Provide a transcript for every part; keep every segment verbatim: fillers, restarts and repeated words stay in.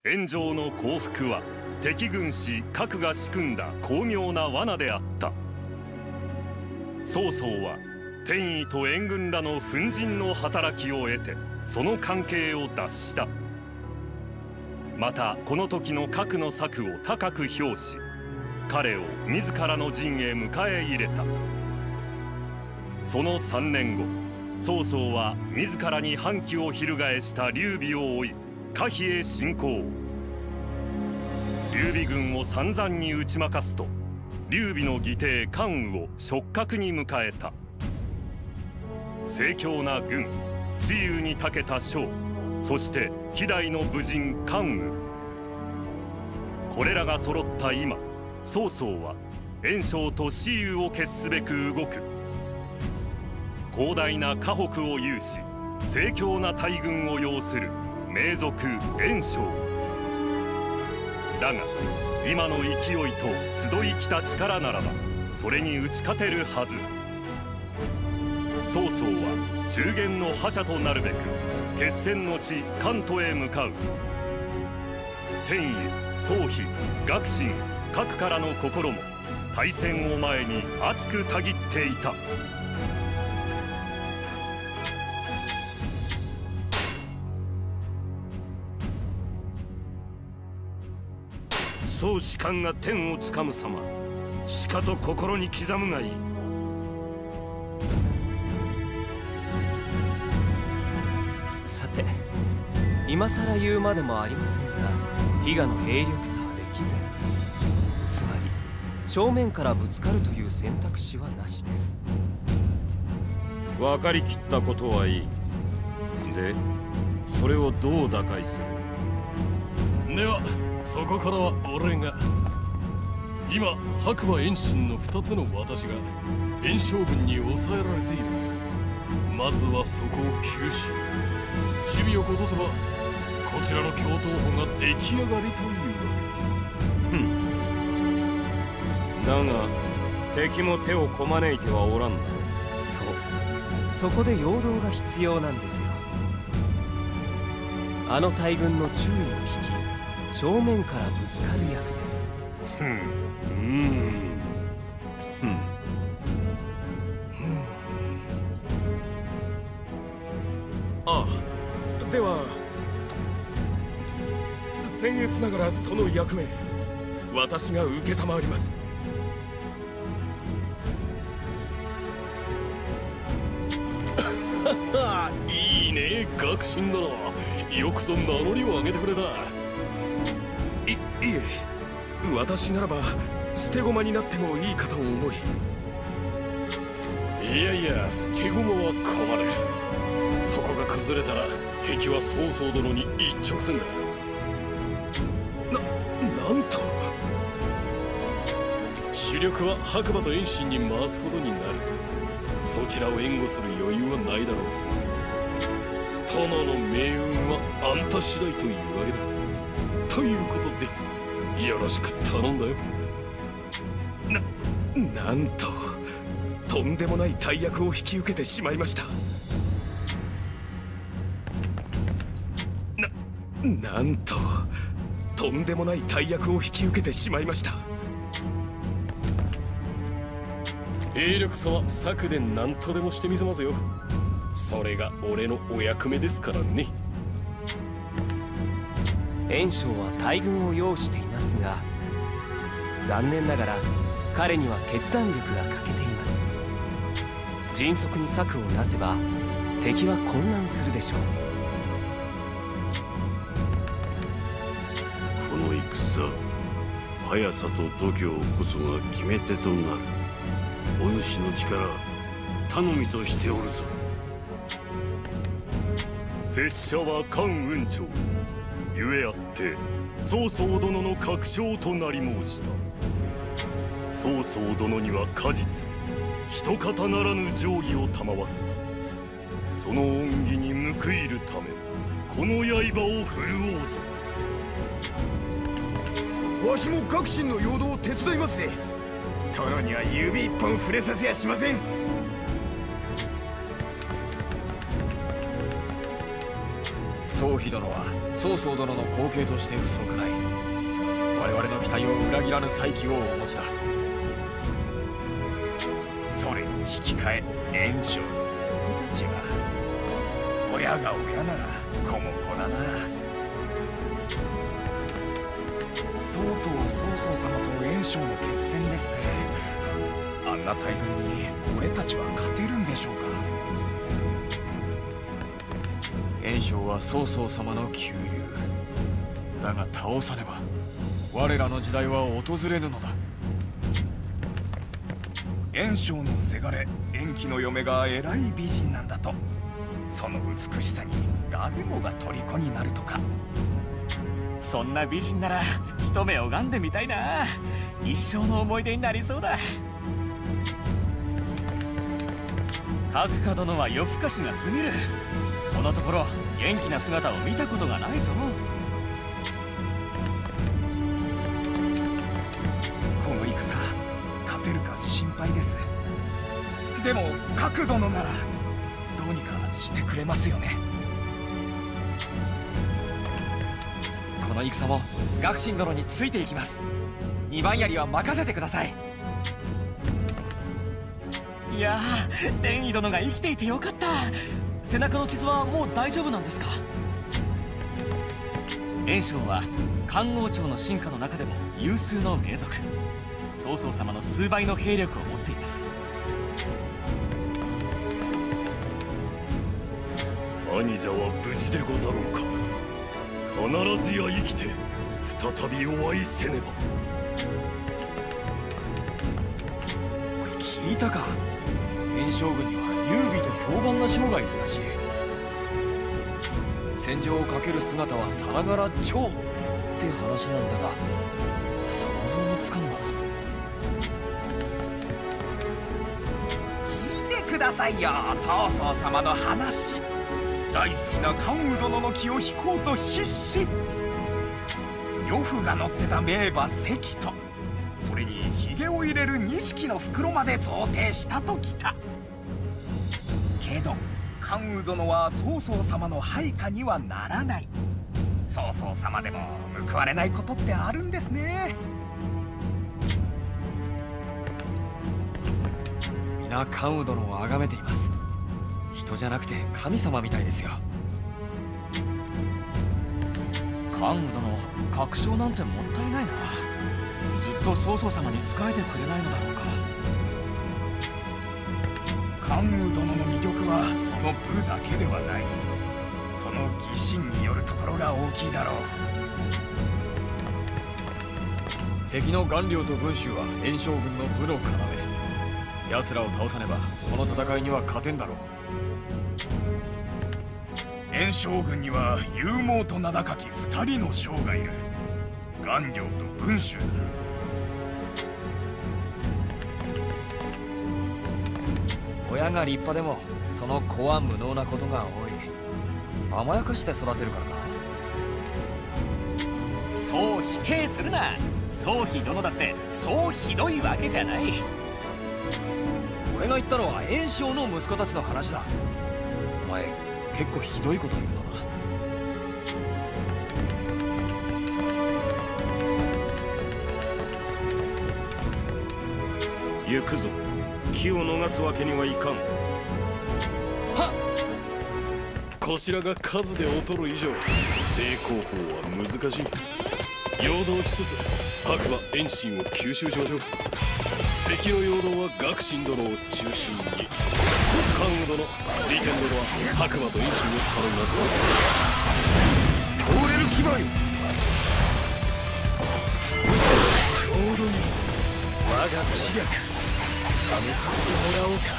炎上の降伏は敵軍師核が仕組んだ巧妙な罠であった。曹操は天意と援軍らの奮陣の働きを得てその関係を脱した。またこの時の核の策を高く評し、彼を自らの陣へ迎え入れた。そのさんねんご、曹操は自らに反旗を翻した劉備を追い可否へ侵攻。劉備軍を散々に打ち負かすと、劉備の義弟関羽を触覚に迎えた。盛況な軍、知勇に長けた将、そして希代の武人関羽。これらが揃った今、曹操は袁紹と雌雄を決すべく動く。広大な河北を有し、盛況な大軍を擁する名族袁紹。だが今の勢いと集いきた力ならばそれに打ち勝てるはず。曹操は中原の覇者となるべく決戦の地関東へ向かう。天意、曹丕、学信、各からの心も大戦を前に熱くたぎっていた。 曹士官が天をつかむ様、しかと心に刻むがいい。 さて、今更言うまでもありませんが、比嘉の兵力差は歴然。つまり正面からぶつかるという選択肢はなしです。 分かりきったことはいい。で、それをどう打開する？ ではそこからは俺が。今白馬遠心の二つの私が袁紹軍に抑えられています。まずはそこを吸収、守備を落とせばこちらの共闘法が出来上がりというわけです。 ふん。だが敵も手をこまねいてはおらんの。 そう、そこで陽動が必要なんですよ。あの大軍の注意を引き、正面からぶつかる役です。 ふん、うん、ふん。 ああ、では僭越ながらその役目、私が承ります。いいね、学信殿。よくそ名乗りを上げてくれた。い、いえ、私ならば捨て駒になってもいいかと思い。いやいや、捨て駒は困る。そこが崩れたら敵は曹操殿に一直線だ。な、なんと。主力は白馬と遠心に回すことになる。そちらを援護する余裕はないだろう。殿の命運はあんた次第というわけだ。ということでよろしく頼んだよ。な、なんととんでもない大役を引き受けてしまいました。な、なんととんでもない大役を引き受けてしまいました。兵力差は策で何とでもしてみせますよ。それが俺のお役目ですからね。 袁紹は大軍を擁していますが、残念ながら彼には決断力が欠けています。迅速に策をなせば敵は混乱するでしょう。 この戦、速さと度胸こそが決め手となる。お主の力頼みとしておるぞ。 拙者は関雲長、ゆえあって曹操殿の確証となり申した。曹操殿には果実一方ならぬ定義を賜った。その恩義に報いるためこの刃を振るおうぞ。 わしも学信の陽動を手伝いますぜ。殿には指一本触れさせやしません。 宗妃殿は曹操殿の後継として不足ない。我々の期待を裏切らぬ才気をお持ちだ。 それに引き換え袁紹の息子たちは、親が親なら子も子だな。とうとう曹操様と袁紹の決戦ですね。あんな大軍に俺たちは勝てるんでしょうか。 袁紹は曹操様の旧友だが、倒さねば我らの時代は訪れぬのだ。 袁紹のせがれ袁貴の嫁が偉い美人なんだと。その美しさに誰もが虜になるとか。 そんな美人なら一目拝んでみたいな。一生の思い出になりそうだ。角家殿は夜更かしが過ぎる。このところ元気な姿を見たことがないぞ。 この戦勝てるか心配です。でも角殿ならどうにかしてくれますよね。 この戦も学信殿についていきます。二番槍は任せてください。 いやー、天意殿が生きていてよかった。背中の傷はもう大丈夫なんですか？袁紹は漢王朝の臣下の中でも有数の名族。曹操様の数倍の兵力を持っています。 兄者は無事でござろうか。必ずや生きて再びお会いせねば。 おい、聞いたか？袁紹軍には優美と評判な将がいるらしい。戦場をかける姿はさながら趙って話なんだが、想像もつかんな。 聞いてくださいよ、曹操様の話。大好きな関羽殿の気を引こうと必死。呂布が乗ってた名馬関と、それにひげを入れる錦の袋まで贈呈したときた。けど関羽殿は曹操様の配下にはならない。曹操様でも報われないことってあるんですね。 皆関羽殿を崇めています。人じゃなくて神様みたいですよ。 関羽殿、確証なんてもったいないな。ずっと曹操様に仕えてくれないのだろうか。 関羽殿の魅力はその武だけではない。その義心によるところが大きいだろう。 敵の顔料と文州は袁紹軍の武の要。奴らを倒さねばこの戦いには勝てんだろう。 袁紹軍には勇猛と名高き二人の将がいる。顔料と文州だ。 親が立派でもその子は無能なことが多い。甘やかして育てるからか。 そう否定するな。曹丕殿だってそうひどいわけじゃない。 俺が言ったのは袁紹の息子たちの話だ。お前結構ひどいこと言うのな。行くぞ。機を逃すわけにはいかん。 はっ。こちらが数で劣る以上正攻法は難しい。陽動しつつ白馬遠心を吸収しましょう。敵の陽動は学信殿を中心に、関羽殿、李天殿は白馬と遠心を頼みます。 通れる牙よ。ちょうどに我が知略試させてもらおうか。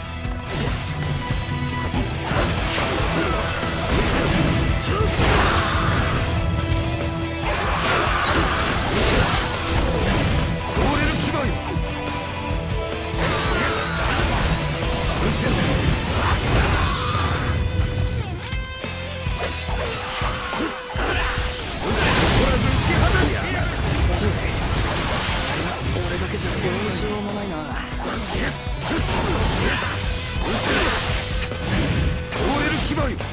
俺だけじゃどうしようもないな。 通れる牙よ。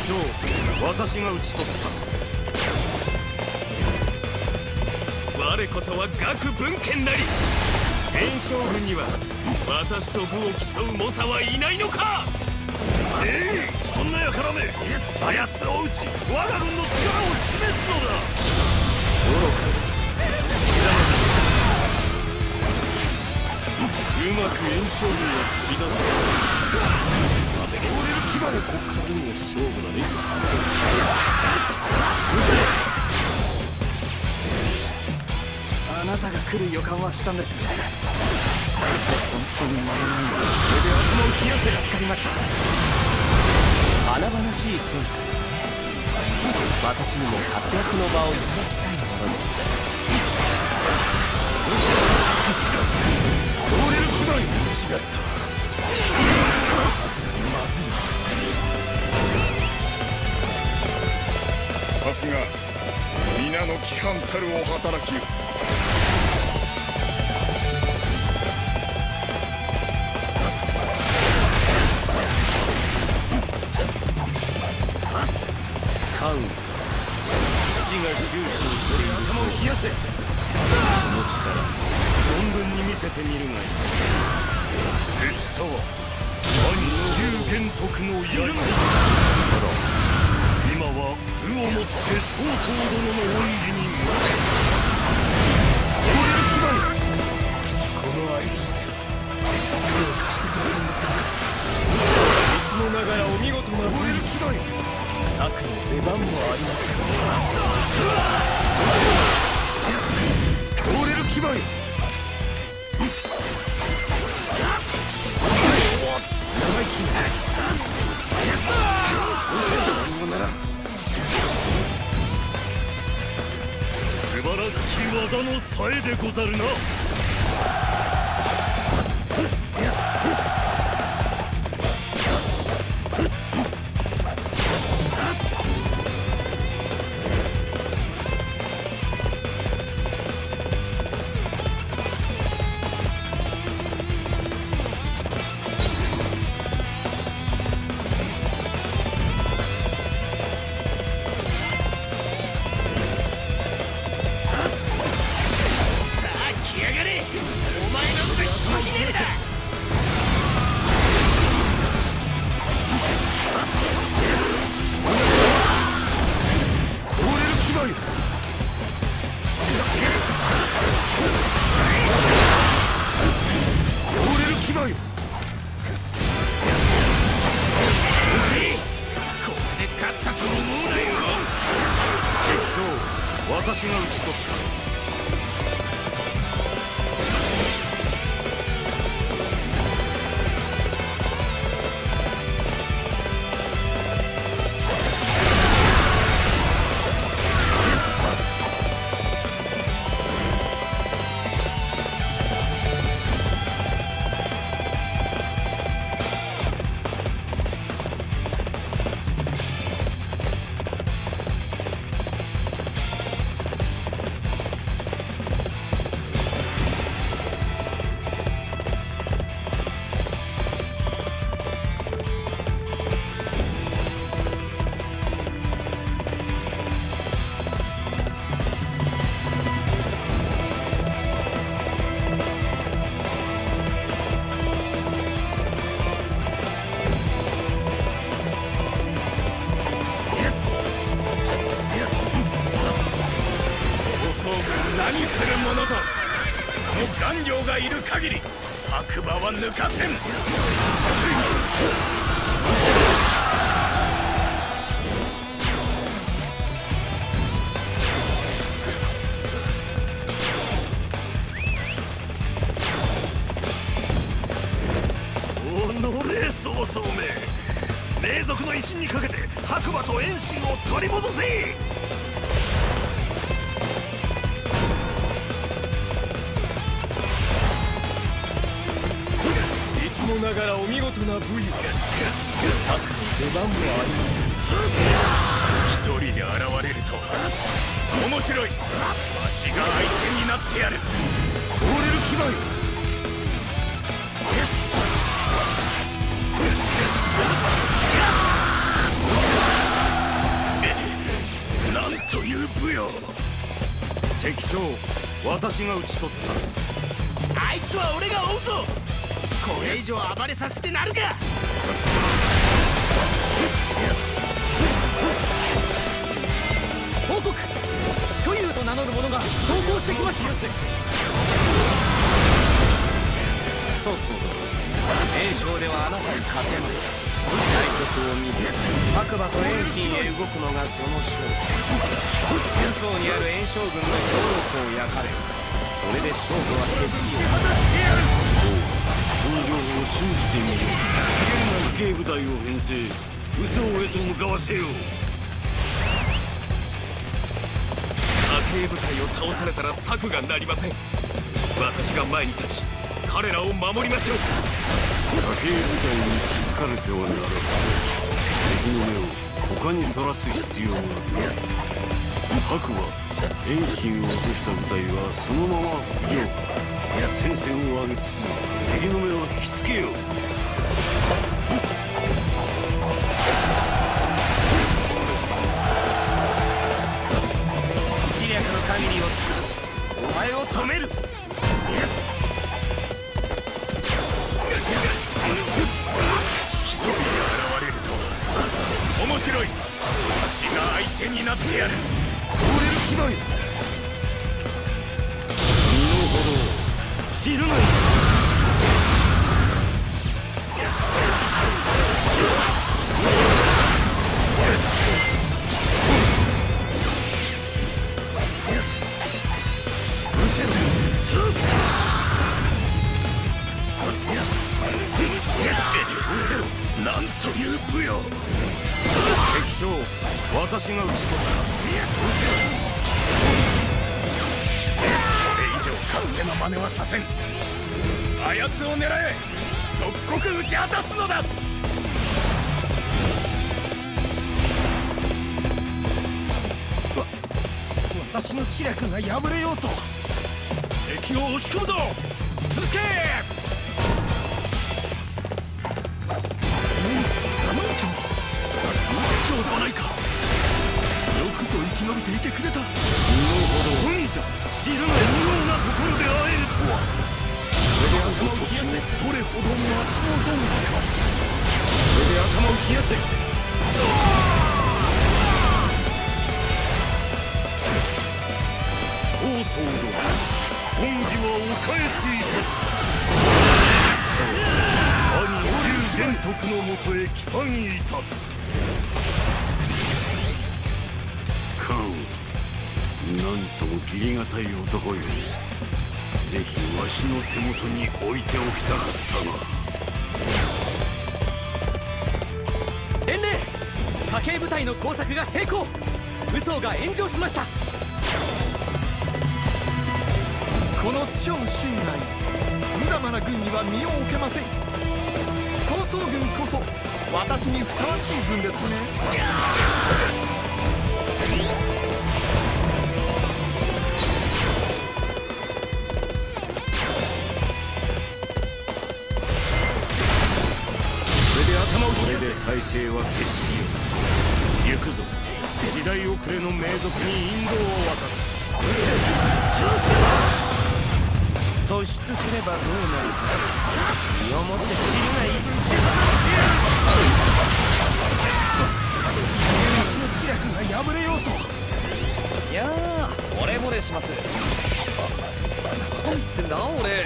将、私が討ち取った。 我こそは岳文献なり。袁将軍には私と武を競う猛者はいないのか。 ええ、そんなやからめ、あやつを討ち我が軍の力を示すのだ。 愚か、 うまく袁将軍を釣り出す。さて、俺の牙のこっからの勝負だね。 あなたが来る予感はしたんです。そして本当に間もないので、これで頭を冷やせ。助かりました。華々しい成果ですね。私にも活躍の場をいただきたいものです。 俺の牙に違った。さすがにまずいな。 さすが皆の規範たるお働きよ。 関羽、父が終身している。 頭を冷やせ。 その力存分に見せてみるがいい。 拙者は兄龍玄徳の刃。今は武をもって曹操殿の恩義に向せ。 この愛さまです。手を貸してくださいませんか。 いつもながらお見事な武勇。 策の出番もありません。 通れる牙よ。長い木だ。何もならん。 素晴らしき技のさえでござるな。 私が討ち取った。 何するものぞ。この顔料がいる限り白馬は抜かせん。 おのれ曹操め、霊族の威信にかけて白馬と遠心を取り戻せ。 いつもながらお見事な武勇。策の出番もありません。 一人で現れるとは面白い。わしが相手になってやる。 通れる牙よ。 将、私が討ち取った。 あいつは俺が追うぞ。これ以上暴れさせてなるか。 報告、巨竜と名乗る者が投降してきました。 そうそう、炎章ではあなたに勝てない。対局を見ず白馬と遠心へ動くのがその勝負。輸送にある炎将軍の兵力を焼かれ、それで勝負は決しよう。 その情報を信じてみよう。次の武警部隊を編成、武将へと向かわせよう。 武警部隊を倒されたら策がなりません。私が前に立ち彼らを守りましょう。 武警部隊に気づかれてはならない。敵の目を他にそらす必要がある。白馬、遠心を落とした部隊はそのまま北上。戦線を上げつつ敵の目を引きつけよう。 知略の限りを尽くし、お前を止める。 一人で現れるとは面白い。私が相手になってやる。俺る気分。 身の程を知るなよ。 なんという武勇。 敵将、私が討ち取った。 これ以上勝手な真似はさせん。あやつを狙え。即刻打ち果たすのだ。 私の知略が破れようと。 敵を押し込むぞ。続け。上手はないか。よくぞ生き延びていてくれた。身の程を。海じゃ知るが有用なところで会えるとは。これで頭を冷やせ。どれほど待ち望んだか。これで頭を冷やせ。曹操殿、本義はお返しいたした。兄旧玄徳のもとへ帰参いたす。 カン、なんとも義理がたい男よ。ぜひわしの手元に置いておきたかったな。 伝令、家計部隊の工作が成功。武装が炎上しました。 この超侵害、無様な軍には身を置けません。曹操軍こそ私にふさわしい軍ですね。 これで頭をこれで体制は決しよう。行くぞ。時代遅れの名族に引導を渡す。 突出すればどうなるか、身をもって知るがいい。 私の知略が破れようと。 いやー、惚れ惚れします。ってな俺。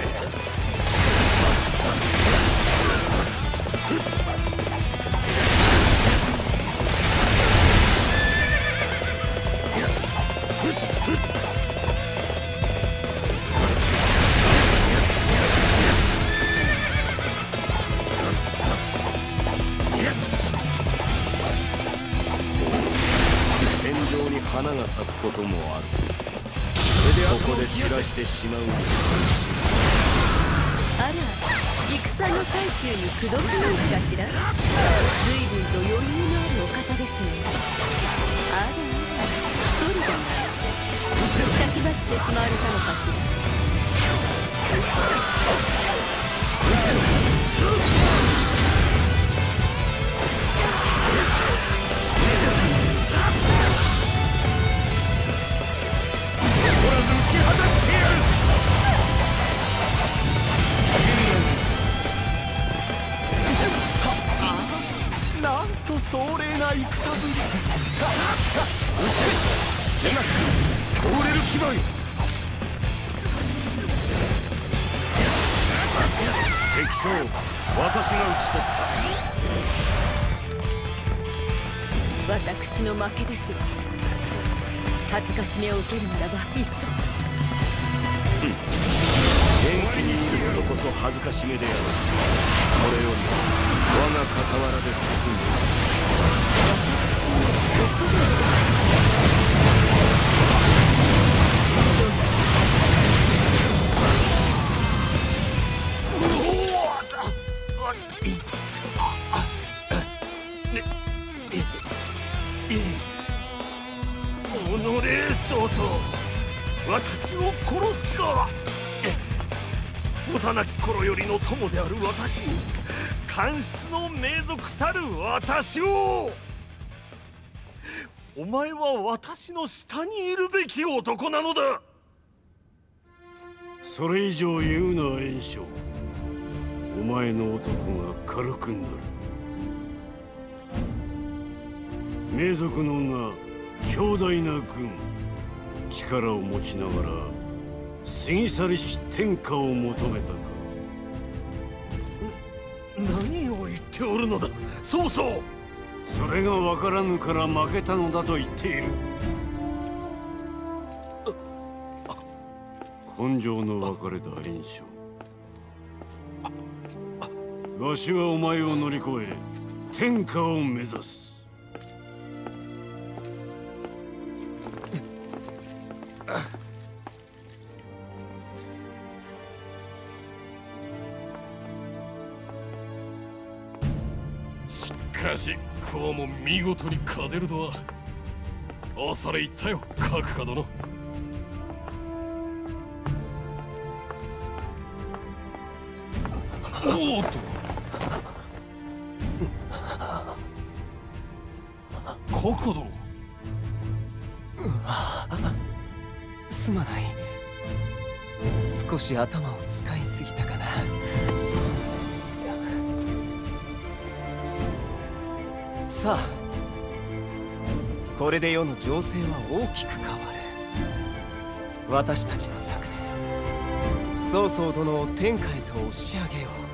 花が咲くこともある。ここで散らしてしまうのがあら、戦の最中に口説きそうかしら。随分と余裕のあるお方ですね。あらあら、一人だな。先走ってしまわれたのかしら。 取らず打ちな戦ぶり。手なく通れる牙よ。 敵将、私が討ち取った。 私の負けですわ。恥ずかしめを受けるならばいっそ。 元気に生きることこそ恥ずかしめである。これより我が傍らで救うんだ。 おのれ、そうそう、私を殺す気か。幼き頃よりの友である私に、官室の名族たる私を。お前は私の下にいるべき男なのだ。 それ以上言うな、袁紹。お前の男が軽くなる。名族の名、強大な軍、力を持ちながら過ぎ去りし天下を求めたか。 何を言っておるのだ、そうそう。 それが分からぬから負けたのだと言っている。根性の別れだ、袁紹。わしはお前を乗り越え天下を目指す。 しかしこうも見事に勝てるとは恐れ入ったよ、角家殿。おおっと、角家殿。 すまない。少し頭を使いすぎたかな。さあ、これで世の情勢は大きく変わる。私たちの策で曹操殿を天下へと押し上げよう。